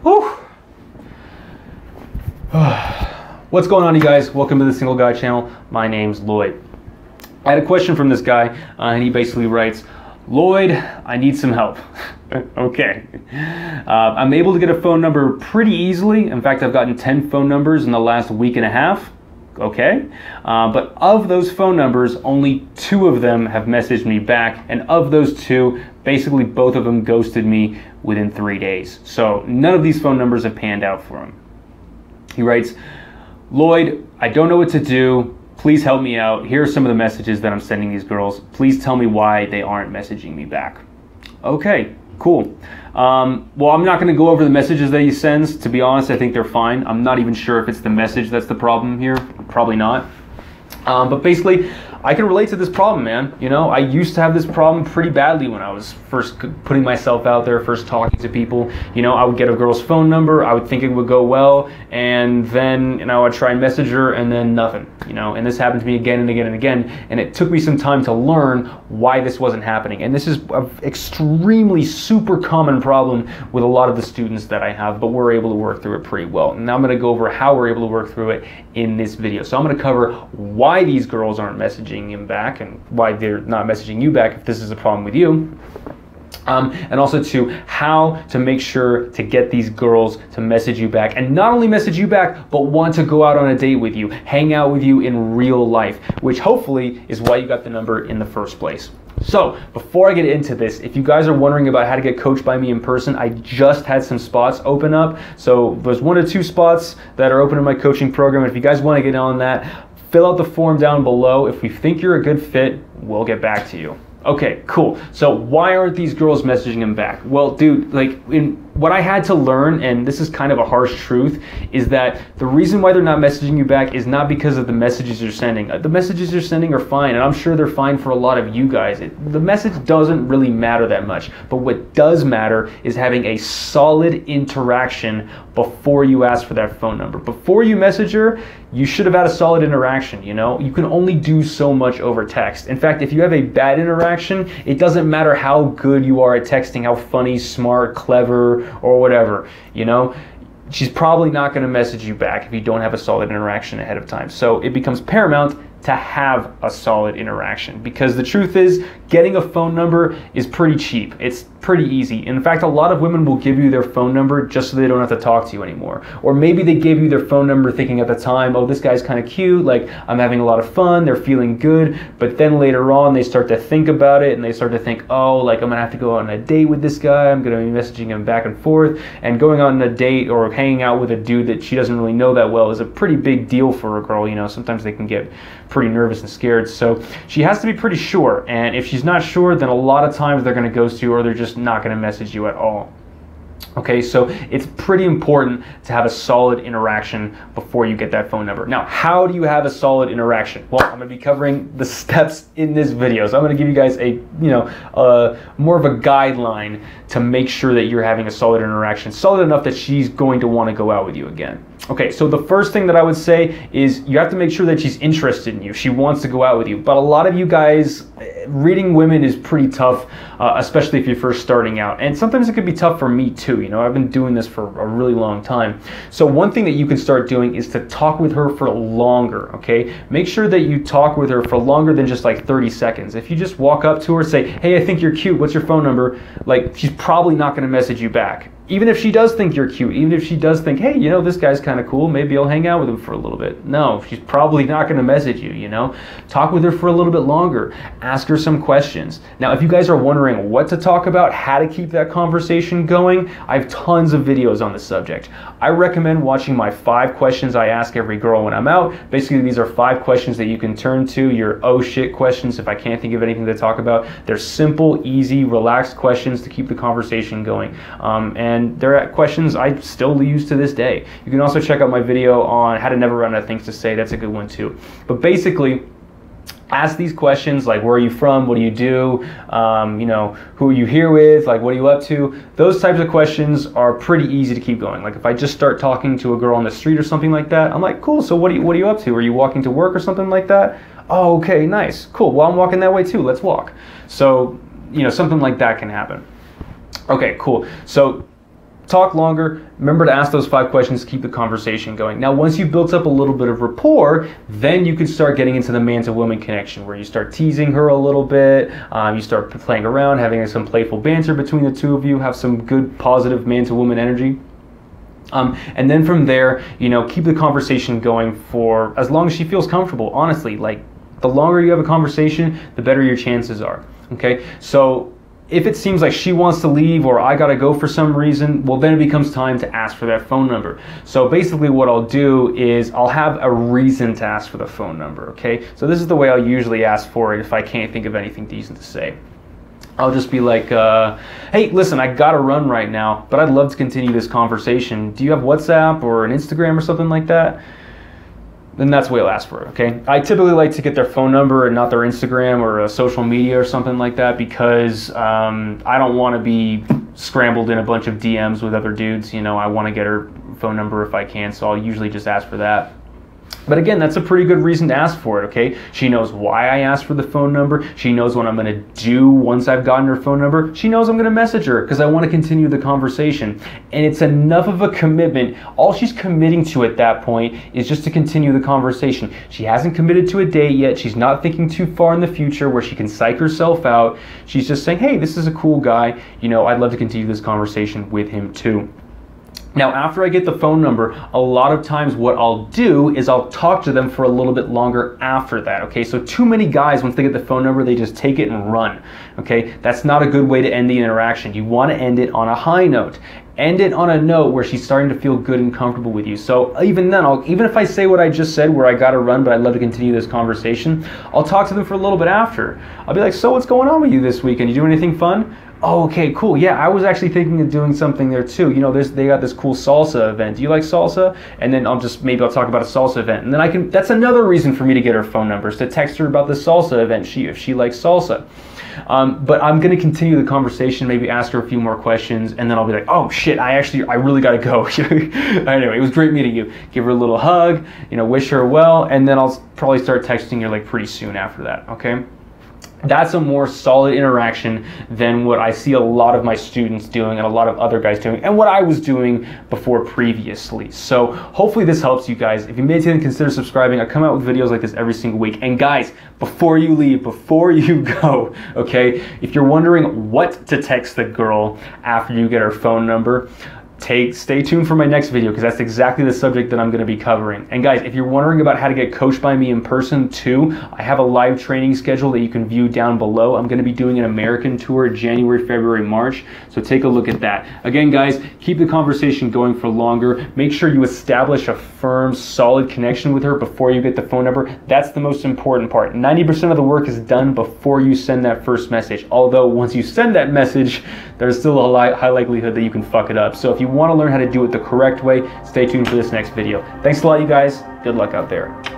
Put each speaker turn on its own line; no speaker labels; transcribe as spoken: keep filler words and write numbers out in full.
Whew. What's going on, you guys? Welcome to the Single Guy channel. My name's Lloyd. I had a question from this guy, uh, and he basically writes, Lloyd, I need some help. Okay. Uh, I'm able to get a phone number pretty easily. In fact, I've gotten ten phone numbers in the last week and a half. Okay. Uh, but of those phone numbers, only two of them have messaged me back. And of those two, basically both of them ghosted me within three days. So none of these phone numbers have panned out for him. He writes, Lloyd, I don't know what to do. Please help me out. Here are some of the messages that I'm sending these girls. Please tell me why they aren't messaging me back. Okay, cool. Um, well, I'm not going to go over the messages that he sends. To be honest, I think they're fine. I'm not even sure if it's the message that's the problem here. Probably not. Um, but basically, I can relate to this problem, man. You know, I used to have this problem pretty badly when I was first putting myself out there, first talking to people. You know, I would get a girl's phone number, I would think it would go well, and then, you know, I'd try and message her, and then nothing. You know, and this happened to me again and again and again, and it took me some time to learn why this wasn't happening. And this is an extremely super common problem with a lot of the students that I have, but we're able to work through it pretty well. And now I'm going to go over how we're able to work through it in this video. So I'm going to cover why these girls aren't messaging him back and why they're not messaging you back if this is a problem with you. Um, and also to how to make sure to get these girls to message you back, and not only message you back, but want to go out on a date with you, hang out with you in real life, which hopefully is why you got the number in the first place. So before I get into this, if you guys are wondering about how to get coached by me in person, I just had some spots open up. So there's one or two spots that are open in my coaching program. If you guys want to get on that, fill out the form down below. If we think you're a good fit, we'll get back to you. Okay, cool. So why aren't these girls messaging him back? Well, dude, like in what I had to learn, and this is kind of a harsh truth, is that the reason why they're not messaging you back is not because of the messages you're sending. The messages you're sending are fine, and I'm sure they're fine for a lot of you guys. It, the message doesn't really matter that much, but what does matter is having a solid interaction before you ask for that phone number. Before you message her, you should have had a solid interaction, you know? You can only do so much over text. In fact, if you have a bad interaction, it doesn't matter how good you are at texting, how funny, smart, clever, or whatever, you know? She's probably not going to message you back if you don't have a solid interaction ahead of time. So it becomes paramount to have a solid interaction, because the truth is, getting a phone number is pretty cheap. It's pretty easy. In fact, a lot of women will give you their phone number just so they don't have to talk to you anymore. Or maybe they gave you their phone number thinking at the time, oh, this guy's kind of cute, like I'm having a lot of fun, they're feeling good, but then later on they start to think about it and they start to think, oh, like I'm gonna have to go on a date with this guy, I'm gonna be messaging him back and forth, and going on a date or hanging out with a dude that she doesn't really know that well is a pretty big deal for a girl. You know, sometimes they can get pretty nervous and scared. So she has to be pretty sure, and if she's not sure, then a lot of times they're going to ghost you, or they're just not going to message you at all. Okay, so it's pretty important to have a solid interaction before you get that phone number. Now, how do you have a solid interaction? Well, I'm going to be covering the steps in this video. So I'm going to give you guys a, you know, uh, more of a guideline to make sure that you're having a solid interaction, solid enough that she's going to want to go out with you again. Okay, so the first thing that I would say is you have to make sure that she's interested in you. She wants to go out with you. But a lot of you guys, reading women is pretty tough, uh, especially if you're first starting out. And sometimes it could be tough for me too. You know, I've been doing this for a really long time. So one thing that you can start doing is to talk with her for longer, okay? Make sure that you talk with her for longer than just like thirty seconds. If you just walk up to her and say, hey, I think you're cute, what's your phone number? Like, she's probably not gonna message you back. Even if she does think you're cute, even if she does think, hey, you know, this guy's kind of cool, maybe I'll hang out with him for a little bit. No, she's probably not going to message you, you know. Talk with her for a little bit longer. Ask her some questions. Now, if you guys are wondering what to talk about, how to keep that conversation going, I have tons of videos on the subject. I recommend watching my five questions I ask every girl when I'm out. Basically, these are five questions that you can turn to, your oh shit questions if I can't think of anything to talk about. They're simple, easy, relaxed questions to keep the conversation going. Um, and And they're questions I still use to this day. You can also check out my video on how to never run out of things to say. That's a good one too. But basically, ask these questions like, where are you from? What do you do? Um, you know, who are you here with? Like, what are you up to? Those types of questions are pretty easy to keep going. Like if I just start talking to a girl on the street or something like that, I'm like, cool, so what are you, what are you up to? Are you walking to work or something like that? Oh, okay, nice, cool. Well, I'm walking that way too, let's walk. So, you know, something like that can happen. Okay, cool. So talk longer. Remember to ask those five questions, keep the conversation going. Now, once you've built up a little bit of rapport, then you can start getting into the man to woman connection, where you start teasing her a little bit, um, you start playing around, having some playful banter between the two of you, have some good positive man to woman energy. Um, and then from there, you know, keep the conversation going for as long as she feels comfortable. Honestly, like, the longer you have a conversation, the better your chances are. Okay, so if it seems like she wants to leave or I gotta go for some reason, well, then it becomes time to ask for that phone number. So basically what I'll do is I'll have a reason to ask for the phone number, okay? So this is the way I'll usually ask for it if I can't think of anything decent to say. I'll just be like, uh, hey, listen, I gotta run right now, but I'd love to continue this conversation. Do you have WhatsApp or an Instagram or something like that? Then that's the way I'll ask for it, okay? I typically like to get their phone number and not their Instagram or a social media or something like that, because um, I don't want to be scrambled in a bunch of D Ms with other dudes. You know, I want to get her phone number if I can, so I'll usually just ask for that. But again, that's a pretty good reason to ask for it, okay? She knows why I asked for the phone number. She knows what I'm gonna do once I've gotten her phone number. She knows I'm gonna message her because I wanna continue the conversation. And it's enough of a commitment. All she's committing to at that point is just to continue the conversation. She hasn't committed to a date yet. She's not thinking too far in the future where she can psych herself out. She's just saying, hey, this is a cool guy. You know, I'd love to continue this conversation with him too. Now, after I get the phone number, a lot of times what I'll do is I'll talk to them for a little bit longer after that, okay? So too many guys, once they get the phone number, they just take it and run, okay? That's not a good way to end the interaction. You want to end it on a high note. End it on a note where she's starting to feel good and comfortable with you. So even then, I'll, even if I say what I just said, where I gotta run, but I'd love to continue this conversation, I'll talk to them for a little bit after. I'll be like, so what's going on with you this weekend? You doing anything fun? Oh, okay, cool. Yeah, I was actually thinking of doing something there too. You know, there's, they got this cool salsa event. Do you like salsa? And then I'll just, maybe I'll talk about a salsa event. And then I can, that's another reason for me to get her phone number, is to text her about the salsa event, she, if she likes salsa. Um, but I'm gonna continue the conversation, maybe ask her a few more questions, and then I'll be like, oh shit, I actually, I really gotta go. Anyway, it was great meeting you. Give her a little hug, you know, wish her well, and then I'll probably start texting her like pretty soon after that, okay? That's a more solid interaction than what I see a lot of my students doing and a lot of other guys doing, and what I was doing before previously. So hopefully this helps you guys. If you made it, then consider subscribing. I come out with videos like this every single week. And guys, before you leave, before you go, okay, if you're wondering what to text the girl after you get her phone number, Take, stay tuned for my next video, because that's exactly the subject that I'm going to be covering. And guys, if you're wondering about how to get coached by me in person too, I have a live training schedule that you can view down below. I'm going to be doing an American tour January, February, March, so take a look at that. Again guys, keep the conversation going for longer. Make sure you establish a firm, solid connection with her before you get the phone number. That's the most important part. ninety percent of the work is done before you send that first message. Although once you send that message, there's still a high likelihood that you can fuck it up. So if you want to learn how to do it the correct way, stay tuned for this next video. Thanks a lot, you guys. Good luck out there.